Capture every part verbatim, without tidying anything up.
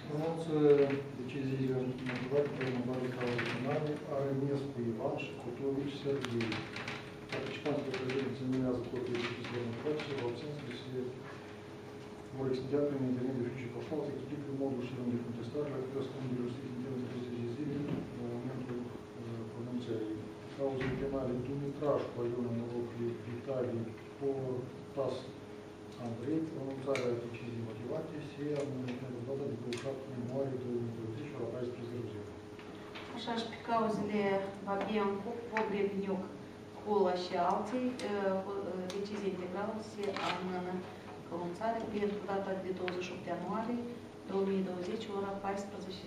Anunță deciziile motivate pe următoarele cauze penale ale Miescu Ivan și Cotovici Serghei. Participanții de prezent examinează copiii deciziilor motivate și vor obține să se vor explica prin intermediul fișii poștale, să explică modul și rând de contestare la câte spun de justiție în termen de treizeci de zile la momentul pronunțării. Cauzele penale Dumitrașcu, Iona, Norocli, Vitalie, Portas, Andrei, pronunțarea deciziei motivate se anunță pentru data de douăzeci și șapte ianuarie două mii douăzeci la paisprezece. Așa și pe cauzele Babiancu, Pogrebniuc, Cola și alții, decizia integrală se amână pronunțarea pentru data de douăzeci și opt ianuarie două mii douăzeci, ora paisprezece.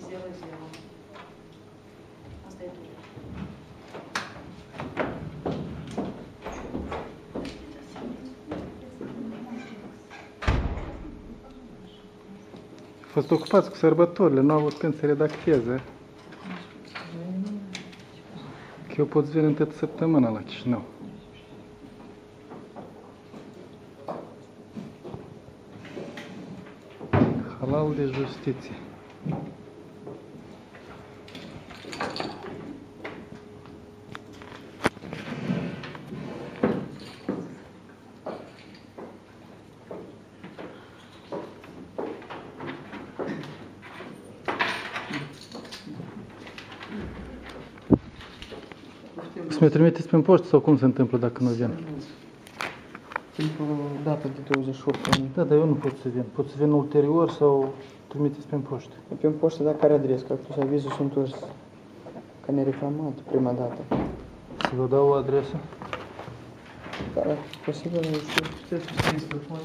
Asta e tot. A fost ocupați cu sărbătorile, nu au avut când să redacteze. Că eu pot veni în toată săptămâna la Chișinău. Halal de justiție. Să mi trimiteți prin poștă sau cum se întâmplă dacă nu vin? Pentru data de douăzeci și opt. Da, dar eu nu pot să vin. Pot să vin ulterior sau trimiteți prin poștă? Prin poștă, dar care adresă? Că atunci avizul sunt întors. Că ne reclamat prima dată. Să vă dau o adresă? Da, posibil, nu știu.